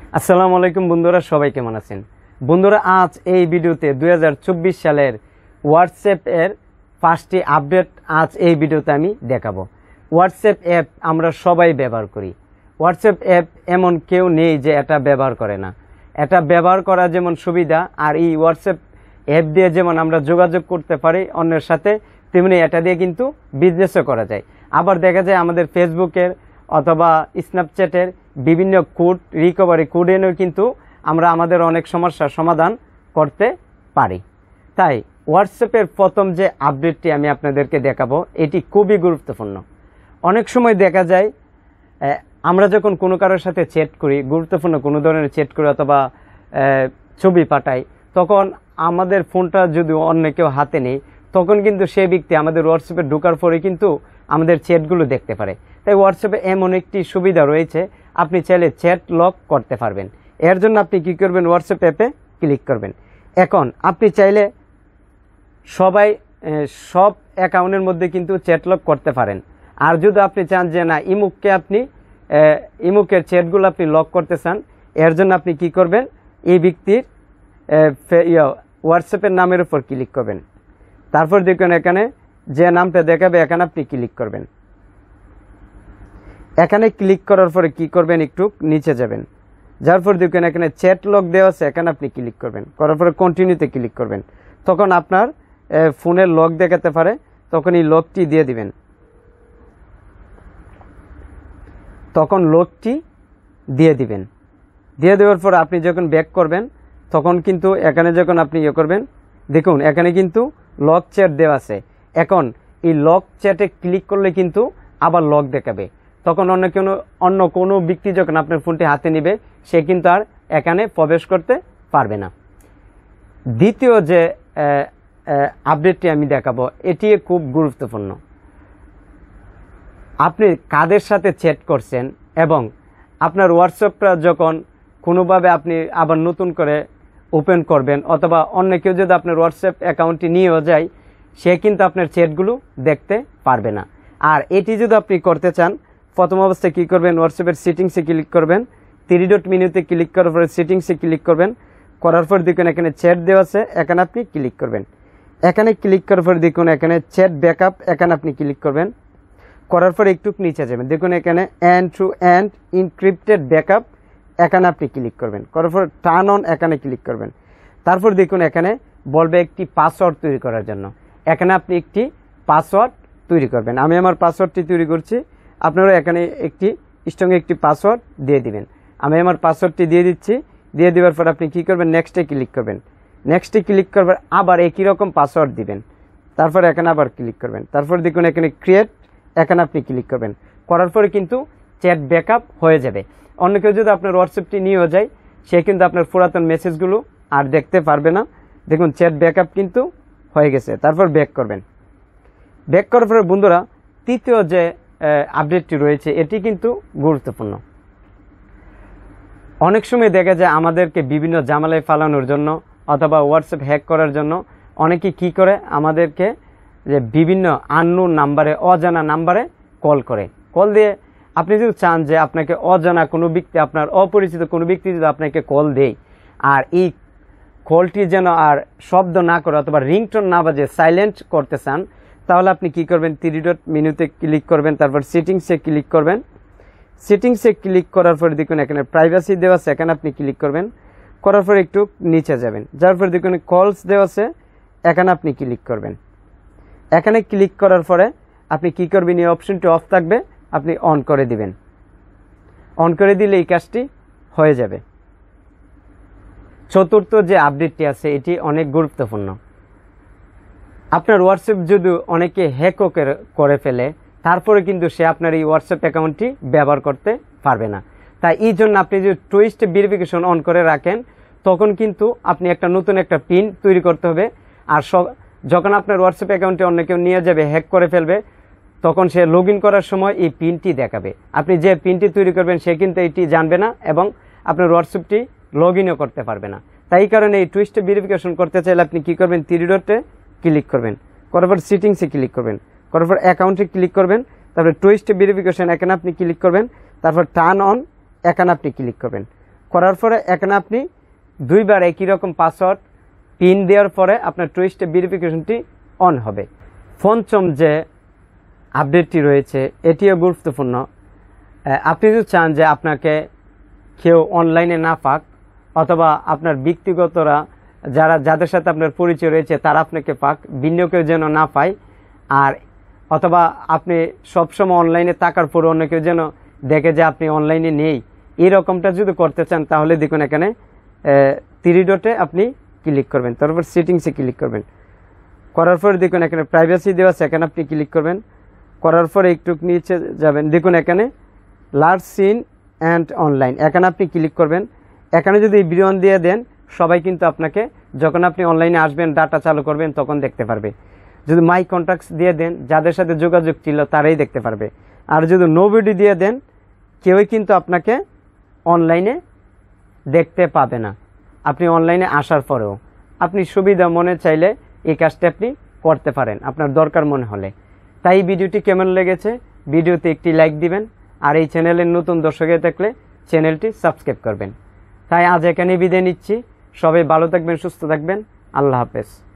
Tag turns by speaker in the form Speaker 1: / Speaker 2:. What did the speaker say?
Speaker 1: আসসালামু আলাইকুম বন্ধুরা, সবাই কেমন আছেন? বন্ধুরা, আজ এই ভিডিওতে 2024 সালের হোয়াটসঅ্যাপ এর 5টি আপডেট আজ এই ভিডিওতে আমি দেখাবো। হোয়াটসঅ্যাপ অ্যাপ আমরা সবাই ব্যবহার করি। হোয়াটসঅ্যাপ অ্যাপ এমন কেউ নেই যে এটা ব্যবহার করে না। এটা ব্যবহার করা যেমন সুবিধা, আর এই হোয়াটসঅ্যাপ অ্যাপ দিয়ে যেমন আমরা যোগাযোগ করতে পারি অন্যের সাথে, তেমনি এটা দিয়ে কিন্তু বিজনেসও করা যায়। আবার দেখা যায় আমাদের ফেসবুকের অথবা স্ন্যাপচ্যাটের বিভিন্ন কোড, রিকভারি কোড এনেও কিন্তু আমরা আমাদের অনেক সমস্যার সমাধান করতে পারি। তাই হোয়াটসঅ্যাপের প্রথম যে আপডেটটি আমি আপনাদেরকে দেখাবো, এটি খুবই গুরুত্বপূর্ণ। অনেক সময় দেখা যায় আমরা যখন কোনো কারোর সাথে চ্যাট করি, গুরুত্বপূর্ণ কোনো ধরনের চ্যাট করি অথবা ছবি পাঠাই, তখন আমাদের ফোনটা যদি অন্য কেউ হাতে নেই, তখন কিন্তু সে ব্যক্তি আমাদের হোয়াটসঅ্যাপে ঢোকার পরে কিন্তু আমাদের চ্যাটগুলো দেখতে পারে। তাই হোয়াটসঅ্যাপে এমন একটি সুবিধা রয়েছে, আপনি চাইলে চ্যাট লক করতে পারবেন। এর জন্য আপনি কি করবেন? হোয়াটসঅ্যাপ অ্যাপে ক্লিক করবেন। এখন আপনি চাইলে সব অ্যাকাউন্টের মধ্যে কিন্তু চ্যাট লক করতে পারেন। আর যদি আপনি চান যে না, ইমুকের চ্যাটগুলো আপনি লক করতে চান, এর জন্য আপনি কি করবেন? এই ব্যক্তির হোয়াটসঅ্যাপের নামের উপর ক্লিক করবেন। তারপর দেখুন এখানে যে নামটা দেখাবে, এখানে আপনি ক্লিক করবেন। এখানে ক্লিক করার পরে কি করবেন? একটু নিচে যাবেন, যার পর দেখুন এখানে চ্যাট লক দেওয়া আছে, এখানে আপনি ক্লিক করবেন। করার পরে কন্টিনিউতে ক্লিক করবেন। তখন আপনার ফোনের লক দেখাতে পারে, তখন এই লকটি দিয়ে দিবেন। তখন লকটি দিয়ে দিবেন। দিয়ে দেওয়ার পর আপনি যখন ব্যাক করবেন, তখন কিন্তু এখানে যখন আপনি করবেন, দেখুন এখানে কিন্তু লক চ্যাট দেওয়া আছে। এখন এই লক চ্যাটে ক্লিক করলে কিন্তু আবার লক দেখাবে। তখন অন্য কোনো ব্যক্তি যখন আপনার ফোনটি হাতে নেবে, সে কিন্তু আর এখানে প্রবেশ করতে পারবে না। দ্বিতীয় যে আপডেটটি আমি দেখাবো, এটি খুব গুরুত্বপূর্ণ। আপনি কাদের সাথে চ্যাট করছেন এবং আপনার হোয়াটসঅ্যাপটা যখন কোনোভাবে আপনি আবার নতুন করে ওপেন করবেন, অথবা অন্য কেউ যদি আপনার হোয়াটসঅ্যাপ অ্যাকাউন্টটি নিয়েও যায়, সে কিন্তু আপনার চ্যাটগুলো দেখতে পারবে না। আর এটি যদি আপনি করতে চান, প্রথম অবস্থায় কী করবেন? হোয়াটসঅ্যাপের সেটিংসে ক্লিক করবেন। 3 ডট মেনুতে ক্লিক করার পরে সেটিংসে ক্লিক করবেন। করার পর দেখুন এখানে চ্যাট দেওয়া আছে, এখানে আপনি ক্লিক করবেন। এখানে ক্লিক করার পর দেখুন এখানে চ্যাট ব্যাকআপ, এখানে আপনি ক্লিক করবেন। করার পর একটু নিচে যাবেন, দেখুন এখানে end to end encrypted backup, এখানে আপনি ক্লিক করবেন। করার পর টার্ন অন, এখানে ক্লিক করবেন। তারপর দেখুন এখানে বলবে একটি পাসওয়ার্ড তৈরি করার জন্য, এখানে আপনি একটি পাসওয়ার্ড তৈরি করবেন। আমি আমার পাসওয়ার্ডটি তৈরি করছি, আপনারা এখানে একটি পাসওয়ার্ড দিয়ে দিবেন। আমি আমার পাসওয়ার্ডটি দিয়ে দিচ্ছি। দিয়ে দেওয়ার পর আপনি কি করবেন? নেক্সটে ক্লিক করবেন। নেক্সটে ক্লিক করবার আবার একই রকম পাসওয়ার্ড দিবেন। তারপর এখানে আবার ক্লিক করবেন। তারপর দেখুন এখানে ক্রিয়েট, এখানে আপনি ক্লিক করবেন। করার পরে কিন্তু চ্যাট ব্যাকআপ হয়ে যাবে। অন্য কেউ যদি আপনার হোয়াটসঅ্যাপটি নিয়েও যায়, সে কিন্তু আপনার পুরাতন মেসেজগুলো আর দেখতে পারবে না। দেখুন চ্যাট ব্যাকআপ কিন্তু হয়ে গেছে। তারপর ব্যাক করবেন। ব্যাক করার পরে বন্ধুরা, তৃতীয় যে আপডেটটি রয়েছে, এটি কিন্তু গুরুত্বপূর্ণ। অনেক সময় দেখা যায় আমাদেরকে বিভিন্ন ঝামেলায় ফালানোর জন্য অথবা হোয়াটসঅ্যাপ হ্যাক করার জন্য অনেকে কি করে, আমাদেরকে যে বিভিন্ন আননোন নাম্বারে, অজানা নাম্বারে কল করে। কল দিয়ে আপনি যদি চান যে আপনাকে অজানা কোনো ব্যক্তি, আপনার অপরিচিত কোনো ব্যক্তি যদি আপনাকে কল দেয়, আর এই কলটি যেন আর শব্দ না করে অথবা রিংটোন না বাজে সাইলেন্ট করতে চান, তাহলে আপনি কি করবেন? 3 ডট মেনুতে ক্লিক করবেন। তারপর সেটিংসে ক্লিক করবেন। সেটিংসে ক্লিক করার পরে দেখুন এখানে প্রাইভেসি দেওয়া আছে, এখানে আপনি ক্লিক করবেন। করার পরে একটু নিচে যাবেন, যার পরে দেখুন কলস দেওয়া আছে, এখানে আপনি ক্লিক করবেন। এখানে ক্লিক করার পরে আপনি কি করবেন? এই অপশনটি অফ থাকবে, আপনি অন করে দিবেন। অন করে দিলে এই কাজটি হয়ে যাবে। চতুর্থ যে আপডেটটি আছে, এটি অনেক গুরুত্বপূর্ণ। আপনার হোয়াটসঅ্যাপ যদি অনেকে হ্যাক করে ফেলে, তারপরে কিন্তু সে আপনার এই হোয়াটসঅ্যাপ অ্যাকাউন্টটি ব্যবহার করতে পারবে না। তাই এই জন্য আপনি যদি টু স্টেপ ভেরিফিকেশন অন করে রাখেন, তখন কিন্তু আপনি নতুন একটা পিন তৈরি করতে হবে। আর যখন আপনার হোয়াটসঅ্যাপ অ্যাকাউন্টে অন্য কেউ নিয়ে যাবে, হ্যাক করে ফেলবে, তখন সে লগ ইন করার সময় এই পিনটি দেখাবে। আপনি যে পিনটি তৈরি করবেন, সে কিন্তু এটি জানবে না এবং আপনার হোয়াটসঅ্যাপটি লগ ইনও করতে পারবে না। তাই কারণে এই টু স্টেপ ভেরিফিকেশন করতে চাইলে আপনি কি করবেন? 3 ডটে ক্লিক করবেন। করার পর সেটিংসে ক্লিক করবেন। করার পর অ্যাকাউন্টে ক্লিক করবেন। তারপরে টু স্টেপ ভেরিফিকেশন, এখানে আপনি ক্লিক করবেন। তারপর টার্ন অন, এখানে আপনি ক্লিক করবেন। করার পরে এখানে আপনি দুইবার একই রকম পাসওয়ার্ড পিন দেওয়ার পরে আপনার টু স্টেপ ভেরিফিকেশনটি অন হবে। পঞ্চম যে আপডেটটি রয়েছে এটিও গুরুত্বপূর্ণ। আপনি যদি চান যে আপনাকে কেউ অনলাইনে না পাক অথবা আপনার ব্যক্তিগতরা যাদের সাথে আপনার পরিচয় রয়েছে তারা আপনাকে পাক, ভিন্ন কেউ যেন না পায়, আর অথবা আপনি সবসময় অনলাইনে থাকার পরে অন্য কেউ যেন দেখে যে আপনি অনলাইনে নেই, এরকমটা যদি করতে চান তাহলে দেখুন এখানে 3 ডটে আপনি ক্লিক করবেন, তারপর সেটিংসে ক্লিক করবেন। করার পরে দেখুন এখানে প্রাইভেসি দেওয়া আছে, এখানে আপনি ক্লিক করবেন। করার পরে একটু নিচে যাবেন, দেখুন এখানে লার্জ সিন অ্যান্ড অনলাইন, এখানে আপনি ক্লিক করবেন। এখানে যদি বিরন দিয়ে দেন সবাই কিন্তু আপনাকে যখন আপনি অনলাইনে আসবেন ডাটা চালু করবেন তখন দেখতে পারবে। যদি মাই কন্ট্যাক্টস দিয়ে দেন যাদের সাথে যোগাযোগ ছিল তারাই দেখতে পারবে। আর যদি নোবডি দিয়ে দেন কেউই কিন্তু আপনাকে অনলাইনে দেখতে পাবে না, আপনি অনলাইনে আসার পরেও। আপনি সুবিধা মনে চাইলে এই কাজটা আপনি করতে পারেন আপনার দরকার মনে হলে। তাই ভিডিওটি কেমন লেগেছে ভিডিওতে একটি লাইক দিবেন, আর এই চ্যানেলের নতুন দর্শক হয়ে থাকলে চ্যানেলটি সাবস্ক্রাইব করবেন। তাই আজ এখানে বিদায় নিচ্ছি, সবাই ভালো থাকবেন, সুস্থ থাকবেন, আল্লাহ হাফেজ।